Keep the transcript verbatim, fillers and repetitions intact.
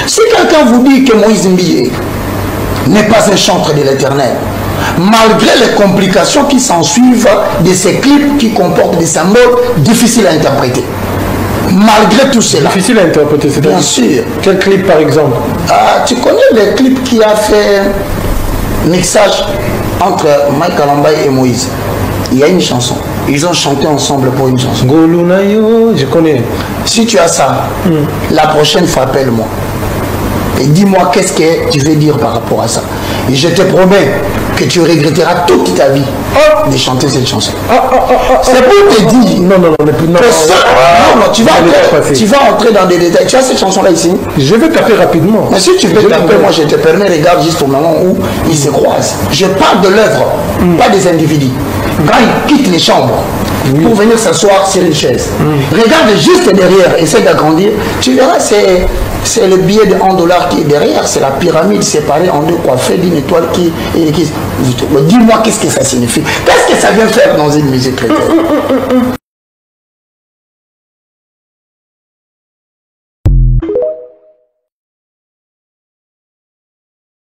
Si quelqu'un vous dit que Moïse Mbié n'est pas un chantre de l'Éternel, malgré les complications qui s'ensuivent de ces clips qui comportent des symboles difficiles à interpréter, malgré tout cela. Difficile à interpréter, c'est bien sûr. Quel clip par exemple? Ah, tu connais le clip qui a fait mixage entre Mike Alambay et Moïse? Il y a une chanson. Ils ont chanté ensemble pour une chanson. Golunayo, je connais. Si tu as ça, mm. la prochaine fois, appelle-moi. Et dis-moi qu'est-ce que tu veux dire par rapport à ça. Et je te promets que tu regretteras toute ta vie oh. de chanter cette chanson. Oh, oh, oh, oh, c'est pour te dire. Non, non, non, mais non. Ça, non, non, tu vas, entrer, tu vas entrer dans des détails. Tu as cette chanson-là ici? Je vais taper rapidement. Mais si tu veux taper, moi je te permets, regarde juste au moment où ils se croisent. Je parle de l'œuvre, mm. pas des individus. Quand ils quittent les chambres oui. pour venir s'asseoir sur une chaise, mm. regarde juste derrière, essaie d'agrandir, tu verras, c'est. C'est le billet de un dollar qui est derrière, c'est la pyramide séparée en deux coiffée d'une étoile qui... qui dis-moi qu'est-ce que ça signifie. Qu'est-ce que ça vient faire dans une musique chrétienne?